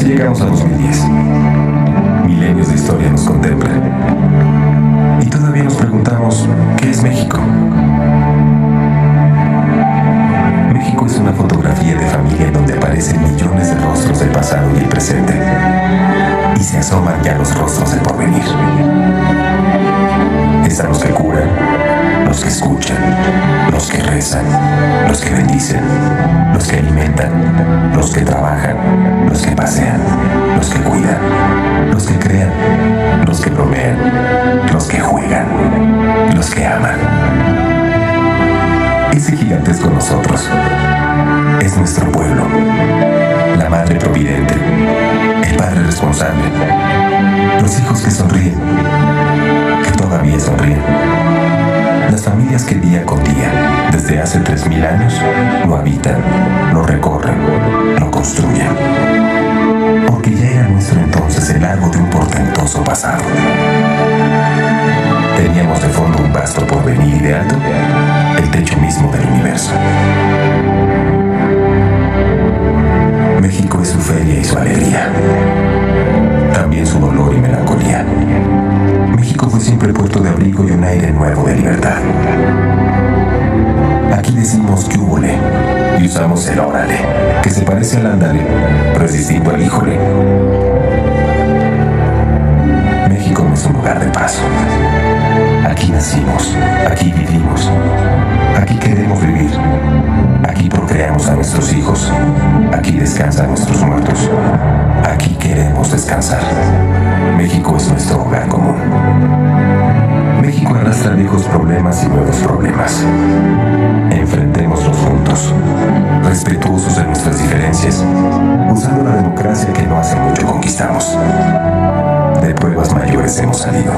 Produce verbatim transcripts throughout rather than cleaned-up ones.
Llegamos a dos mil diez. Milenios de historia nos contemplan. Y todavía nos preguntamos, ¿qué es México? México es una fotografía de familia en donde aparecen millones de rostros del pasado y el presente. Y se asoman ya los rostros del porvenir. Están los que curan, los que escuchan, los que rezan, los que bendicen, los que alimentan, los que trabajan, los que pasean, los que cuidan, los que crean, los que bromean, los que juegan, los que aman. Ese gigante es con nosotros. Es nuestro pueblo. La madre providente, el padre responsable, los hijos que sonríen, que todavía sonríen. Las familias que día con día, desde hace tres mil años, lo habitan, lo recorren, lo construyen. Porque ya era nuestro entonces el largo de un portentoso pasado. Teníamos de fondo un vasto porvenir y de alto el techo mismo del universo. México es su feria y su alegría, también su dolor y melancolía. México fue siempre puerto de abrigo y un aire nuevo de libertad. Aquí decimos que húbole y usamos el órale, que se parece al ándale, pero es distinto al híjole. México no es un lugar de paso. Aquí nacimos, aquí vivimos, aquí queremos vivir, aquí procreamos a nuestros hijos, aquí descansan nuestros muertos, aquí queremos descansar. México es nuestro hogar común. México arrastra viejos problemas y nuevos problemas. Enfrentémoslos juntos, respetuosos de nuestras diferencias, usando la democracia que no hace mucho conquistamos. De pruebas mayores hemos salido.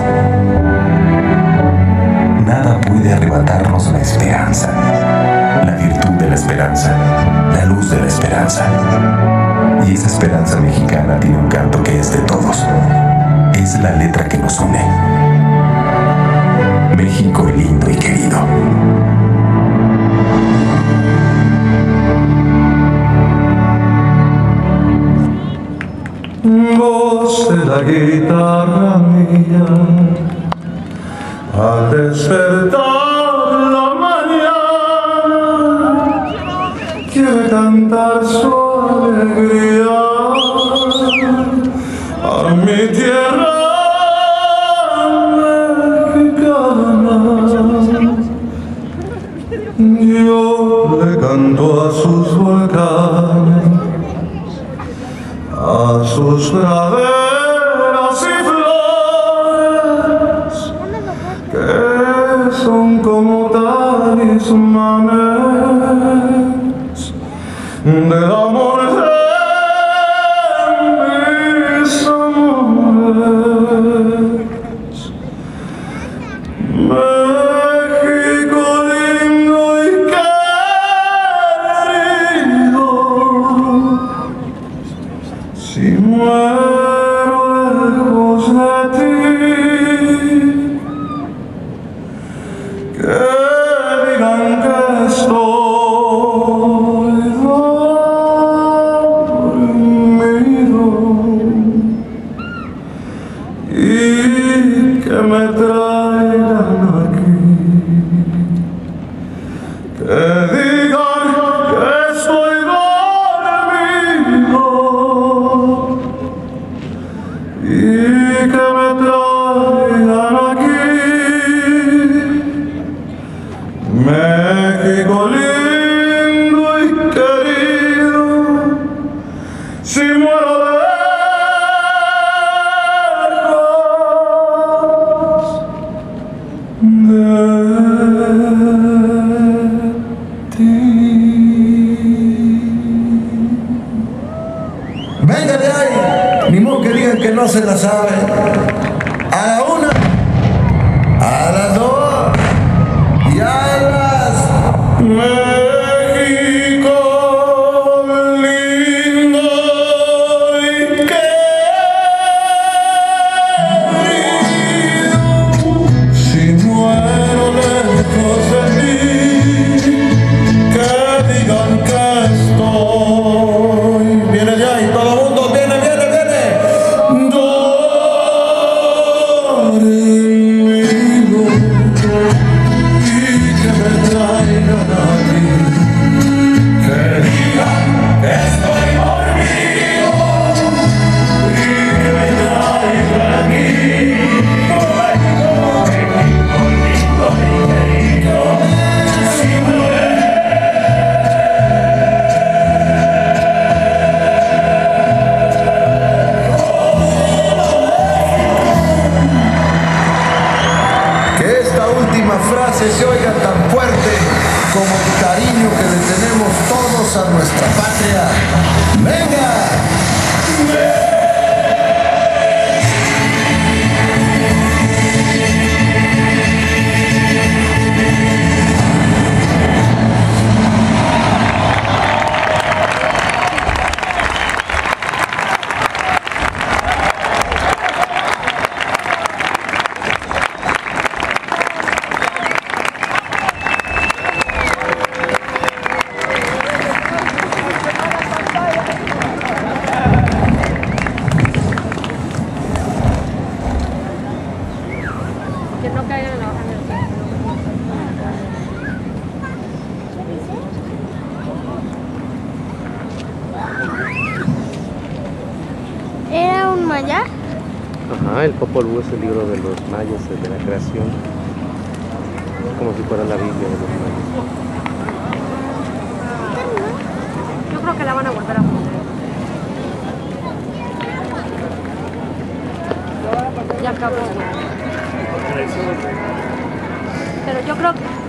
Nada puede arrebatarnos la esperanza, la virtud de la esperanza, la luz de la esperanza. Y esa esperanza mexicana tiene un canto que es de todos. Es la letra que nos une. México lindo y querido. Voz de la guitarra mía, al despertar la mañana, quiere cantar su alegría a mi tierra mexicana. Yo le canto a sus volcanes, a sus praderas y flores, que son como talismanes del amor de mis amores. México lindo y querido, si muero lejos de ti, que digan que estoy dormido y que me traigan aquí, que digan que estoy dormido y que me traigan aquí. México lindo y querido, si muero lejos de ti. Venga de ahí, ni modo que digan que no se la sabe. A la una, a las dos y a las... México lindo y querido, si muero lejos de ti, que digan que estoy. Viene de ahí, todo el mundo viene, viene, Bienvenidos a nuestra patria. ¡Venga! Que no caigan en la hoja del tiempo. ¿Era un maya? Ajá, el Popol Vuh es el libro de los mayas, de la creación. Como si fuera la Biblia de los mayas. Yo creo que la van a volver a poner. Ya acabó. Pero yo creo que